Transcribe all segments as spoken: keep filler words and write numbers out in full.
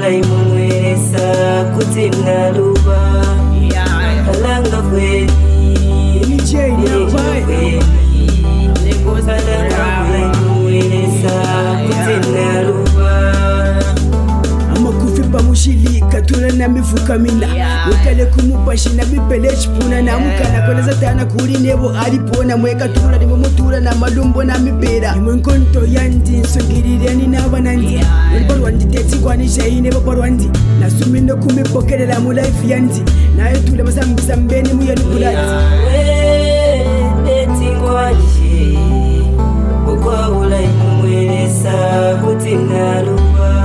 imumwelesa kuti naluba kalanga kweli kweli kalanga imumwelesa kuti naluba amakufi pamushilika tula na mifuka mina wekale kumupashi na bibele chipuna na mukana kweleza tana kuri nebo alipona mweka tula limo mutula na malumbo na mibera imwe nkonto yandi nsogirire ni nabanandi nbarwa nditeti kwanisha ine babarwa ndi nasumino kumipokerera mu life yandi nayo tula masambisa mbeni mu yali bulati eti kwanishe ukwa ula imumwelesa kuti naluba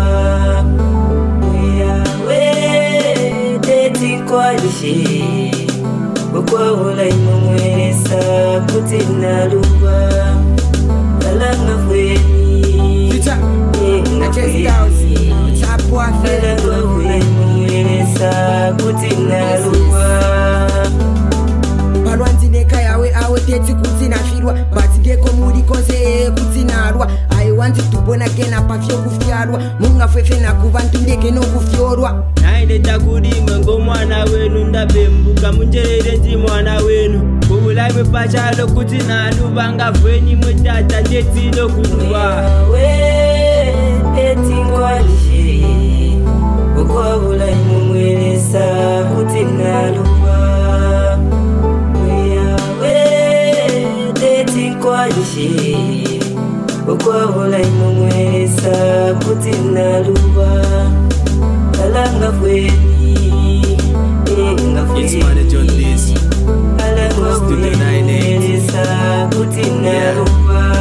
kwanishe ukwa ula imumwelesa kuti naluba kalanga kweli kalanga ula imumwelesa kuti naluba balwanzi neka yawe awe teti kuti nafirwa batigeko muri konse kuti narwa I want to born again apafyo kufyarwa munga fefe na kubantu ndeke no kufyorwa nainde takudi mwengo mwana wenu ndabembuka munjerere ndi mwana wenu kubulaimwe pachalo kuti naluba ngavweni mwetata ndetino kudwa we eti kwanishe ukwa ula imumwelesa kuti naluba we eti kwanishe ukwa ula imumwelesa kuti naluba kalanga kweli kalanga imumwelesa kuti naluba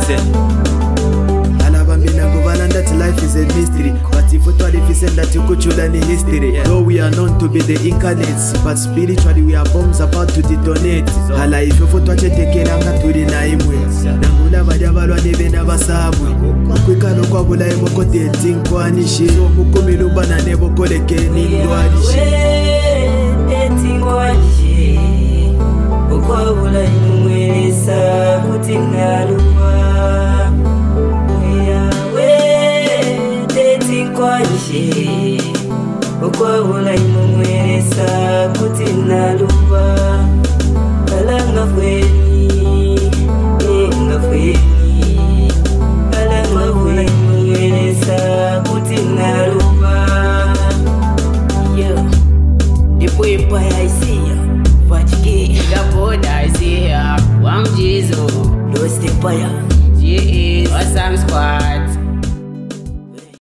alabambina ngubana ndati life is a mystery but if utwalifise ndati kuchula ni history though we are known to be the incarnates but spiritually we are bombs about to detonate hala ifyo futwachetekelanga tuli na imwe nangula balya balwa nebe n'abasabwe kwikalo kwabula imokoteti nkwanishe mukumilubana nebo kolekeni ndwalishe eti nkwanishe ukwabula imumwelesa kuti naluba kwanishe ukwabula imumwelesa kuti naluba kalanga kweli kalanga kweli kalanga kweli imumwelesa kuti naluba yo ndipo empire is here fachike gaboda is here wang jizo lost empire G is awesome squad